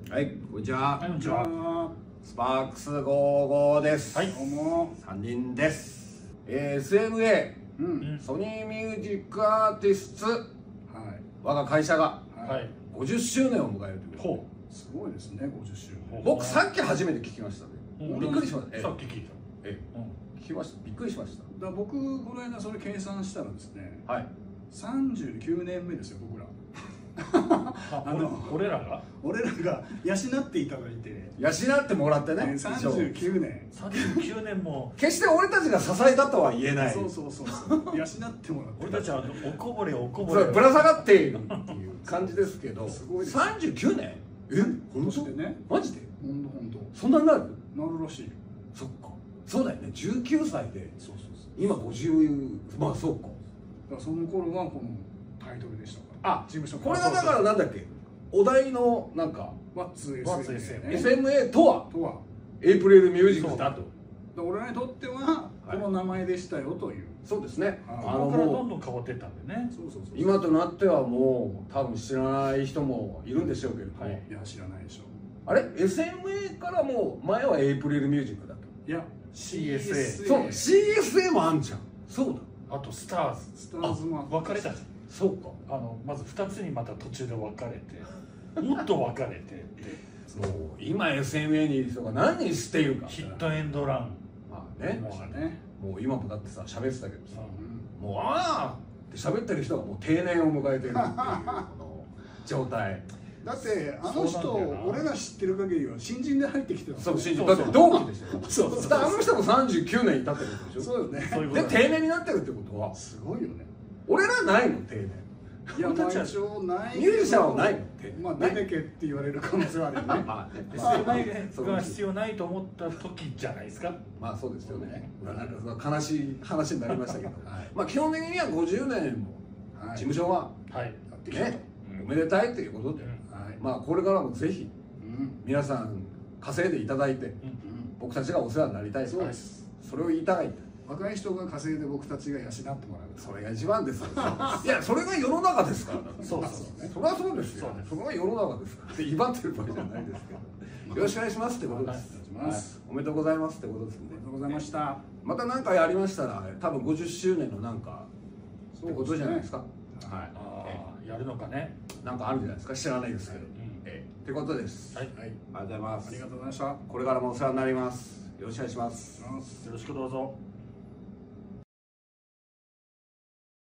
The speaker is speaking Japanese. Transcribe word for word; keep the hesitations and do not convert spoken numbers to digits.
はい、こんにちは。 はい、こんにちは。 スパークスごじゅうごです。 はい、どうも。 さんにんです。えー、エスエムエー、うん、ソニーミュージックアーティスツ、はい、我が会社が、はい、ごじゅっしゅうねんを迎えるということで、ほう、すごいですね、ごじゅっしゅうねん。僕さっき初めて聞きましたね。びっくりしました。 さっき聞いた。 え、聞きました。びっくりしました。だから僕この間それ計算したらですね、 はい、 さんじゅうきゅうねんめですよ、僕ら。 あの俺らが俺らが養っていただいて養ってもらってね、 さんじゅうきゅうねんさんじゅうきゅうねんも決して俺たちが支えたとは言えない。 そうそうそうそう養ってもらって俺たちはおこぼれおこぼれぶら下がっているっていう感じですけど、すごいさんじゅうきゅうねん、え、 本当でね、 マジで本当本当そんなになるなるらしい。 そっか、そうだよね、じゅうきゅうさいで、そうそうそう、今ごじゅう、まあそうか、だからその頃はこのタイトルでしたから。 あ、事務所これがだからなんだっけ、お題のなんか What's エスエムエー とはとはエイプリルミュージックだと、 俺らにとってはこの名前でしたよという。 そうですね。 あのからどんどん変わっていったんでね。 そうそうそう、 今となってはもう多分知らない人もいるんでしょうけど、 はい、いや知らないでしょ。 あれ エスエムエー からも前はエイプリルミュージックだと。 いやシーエスエー、 そう シーエスエー もあんじゃん。そうだ、 あとスターズスターズも分かれたじゃん。 そうか、 あのまずふたつにまた途中で分かれてもっと分かれてってもう今 エスエムエー にいる人が何人知っているか。 ヒットエンドラン、 まあね、 もうね、 もう今もだってさ喋ってたけどさ、 うん、 もうああって喋ってる人がもう定年を迎えているっていうこの状態。 だってあの人俺ら知ってる限りは新人で入ってきてる。 そう、新人だって同期でしょ。 そうそうそう、 だからあの人もさんじゅうきゅうねんいたってことでしょ。 そうよね。 で定年になってるってことはすごいよね。 俺らないの定年。 いや、まあ一応ないミュージシャンはないの。 まあ出てけって言われる可能性はあるよね。 まあ エスエムエー が必要ないと思った時じゃないですか。 まあそうですよね。なんかその悲しい話になりましたけど、まあ基本的にはごじゅうねんも事務所はねおめでたいということで、まあこれからもぜひ皆さん稼いでいただいて僕たちがお世話になりたい。そうです。それを言いたい。 若い人が稼いで僕たちが養ってもらう、 それが一番ですよ。いや、それが世の中ですから。 そうそうね、 それはそうですよ。それは世の中ですから。威張ってる場合じゃないですけど。よろしくお願いしますってことです。おめでとうございますってことですね。 おめでとうございました。 また何かやりましたら、多分ごじゅっしゅうねんのなんかってことじゃないですか。はい。 ああ、やるのかね。 なんかあるんじゃないですか。知らないですけど。ええ、ってことです。はい。ありがとうございます。 ありがとうございました。 これからもお世話になります。よろしくお願いします。 よろしくどうぞ。